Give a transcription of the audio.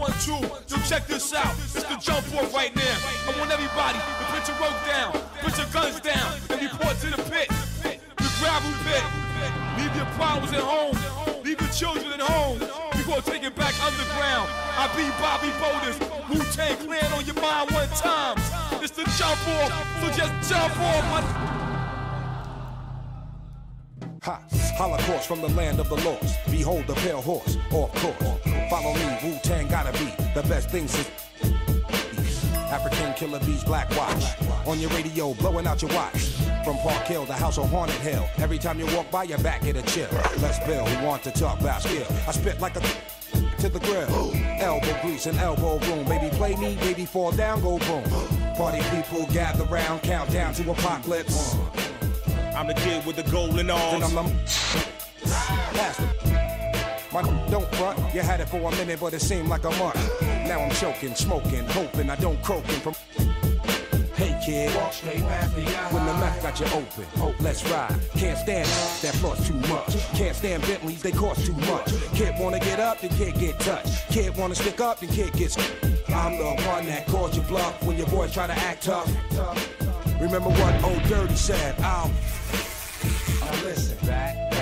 1, 2. Yo, check this out. It's the jump off right now. I want everybody to put your rope down, put your guns down, and report to the pit. The gravel pit. Leave your problems at home. Leave your children at home. We gonna take it back underground. I be Bobby Boulders. Wu-Tang Clan on your mind one time. It's the jump off, so just jump off, my... Ha! Holocaust from the land of the lost. Behold the pale horse, off course. Follow me, Wu-Tang gotta be the best thing since African Killer Bees, Black Watch. On your radio, blowing out your watch. From Park Hill, the house on Haunted Hill. Every time you walk by, your back get a chill. Let's Bill, who want to talk about skill. I spit like a to the grill. Elbow grease and elbow room. Baby play me, baby fall down, go boom. Party people gather round, count down to apocalypse. I'm the kid with the golden arms. And I'm my don't front. You had it for a minute, but it seemed like a month. Now I'm choking, smoking, hoping I don't croaking from. Hey kid, walk straight past the eye. When the mouth got you open, hope let's ride. Can't stand that floss too much. Can't stand Bentleys, they cost too much. Kid wanna get up, then kid get touched. Kid wanna stick up, then kid gets. I'm the one that calls you bluff when your boys try to act tough. Remember what old Dirty said? Now listen, back.